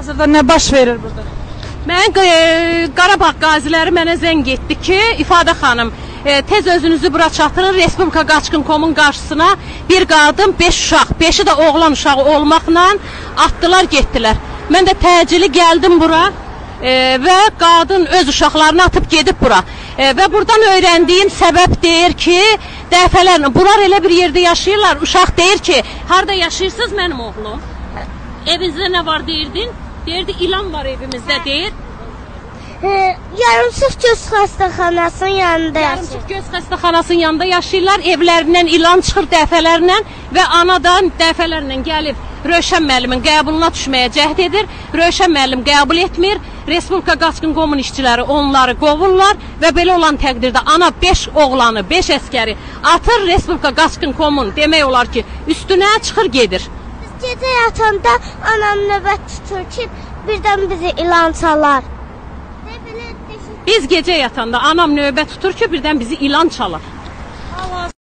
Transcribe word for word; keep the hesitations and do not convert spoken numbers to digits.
Hal-hazırda nə baş verir burada? Mən e, Qarabağ qaziləri mənə zəng etdi ki, İfadə xanım, e, tez özünüzü bura çatırın, Respublika Qaçqın Komun qarşısına bir qadın, beş uşaq, beşi də oğlan uşağı olmaqla atdılar, getdilər. Mən də təcili gəldim bura e, və qadın öz uşaqlarını atıb gedib bura. E, və buradan öyrəndiyim səbəb deyir ki, dəfələrlə, bunlar elə bir yerdə yaşayırlar, uşaq deyir ki, harada yaşayırsınız mənim oğlum? Evinizdə nə var deyirdin? Deyirdi, ilan var evimizdə, deyir. E, yarımsız göz xəstəxanasının yanında yaşayır. Yarımsız göz xəstəxanasının yanında yaşayırlar, evlərindən ilan çıxır dəfələrlə və anadan dəfələrlə gəlib Rövşən müəllimin qəbuluna düşməyə cəhd edir. Rövşən müəllim qəbul etmir. Respublika Qaçqın Komun işçiləri onları qovurlar və belə olan təqdirdə ana beş oğlanı, beş əskəri atır. Respublika Qaçqın Komun demək olar ki, üstünə çıxır, gedir. Biz gecə yatanda anam növbət tutur ki, birdən bizi ilan çalar. Biz gecə yatanda anam növbət tutur ki, birdən bizi ilan çalar.